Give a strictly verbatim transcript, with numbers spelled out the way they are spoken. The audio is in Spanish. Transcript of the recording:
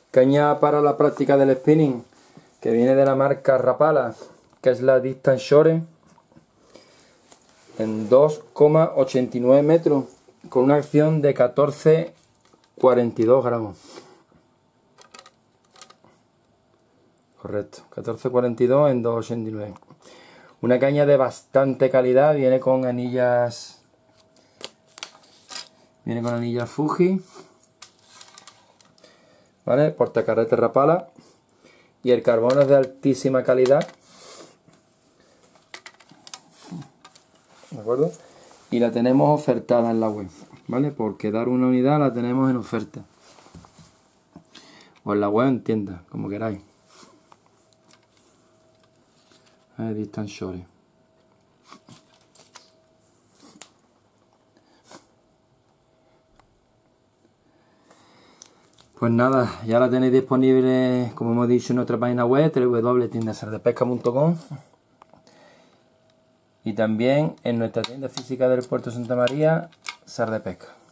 Caña para la práctica del spinning, que viene de la marca Rapala, que es la Distance Shore, en dos coma ochenta y nueve metros, con una acción de catorce coma cuarenta y dos gramos. Correcto, catorce coma cuarenta y dos en dos coma ochenta y nueve. Una caña de bastante calidad, viene con anillas, viene con anillas Fuji, ¿vale? Portacarrete Rapala, y el carbono es de altísima calidad, ¿de acuerdo? Y la tenemos ofertada en la web, ¿vale? Por quedar una unidad la tenemos en oferta, o en la web, en tienda, como queráis. Eh, Distance Shore. Pues nada, ya la tenéis disponible, como hemos dicho, en nuestra página web w w w punto tienda sar de pesca punto com, y también en nuestra tienda física del Puerto Santa María, Sar de Pesca.